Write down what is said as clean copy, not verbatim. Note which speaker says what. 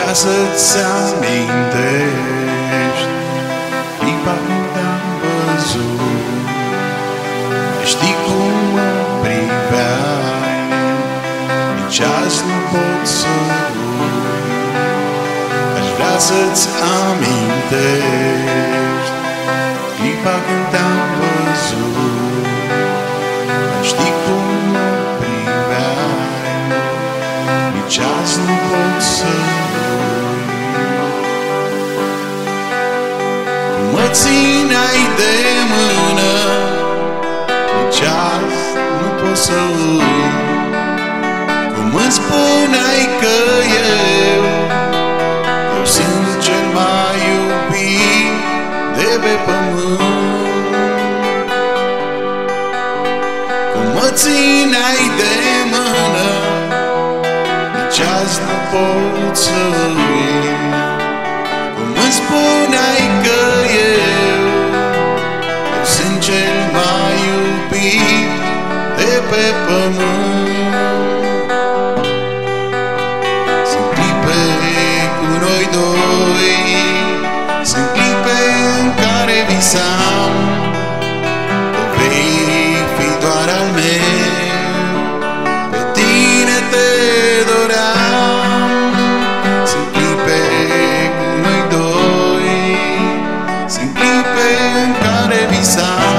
Speaker 1: vrea să-ți amintești clipa când am văzut. Știi cum mă priveai, nici azi nu pot să uit. Aș vrea să-ți amintești clipa când am văzut. Știi cum mă priveai, nici azi nu pot să uit. Mă țineai de mână, nici azi nu pot să uit. Cum îmi spuneai că eu sunt cel mai iubit de pe pământ. Cum mă țineai de mână, nici azi nu pot să uit. Cum îmi spuneai că eu sunt cel mai iubit de pe pământ. Sunt clipe cu noi doi, sunt clipe în care visam că vei fi doar al meu, pe tine te doream. Sunt clipe cu noi doi, sunt clipe în care visam